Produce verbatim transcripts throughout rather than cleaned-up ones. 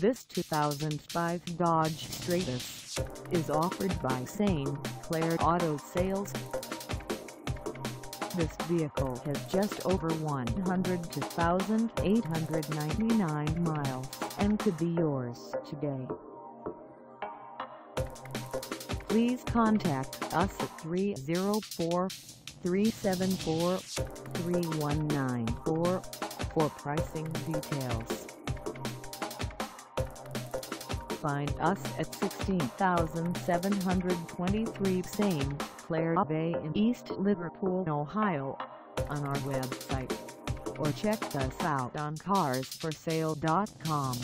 This two thousand five Dodge Stratus is offered by St Clair Auto Sales. This vehicle has just over one hundred two thousand eight hundred ninety-nine miles and could be yours today. Please contact us at three oh four, three seven four, three one nine four for pricing details. Find us at sixteen thousand seven hundred twenty-three St Clair Ave in East Liverpool, Ohio, on our website, or check us out on cars for sale dot com.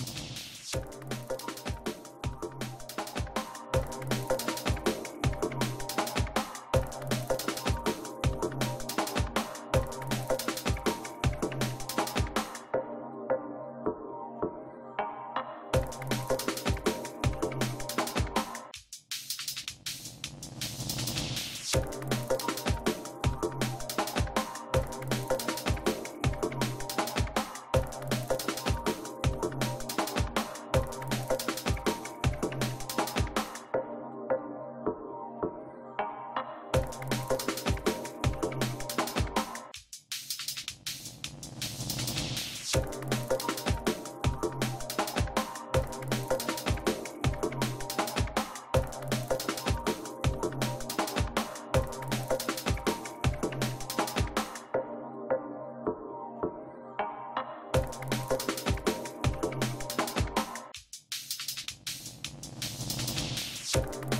You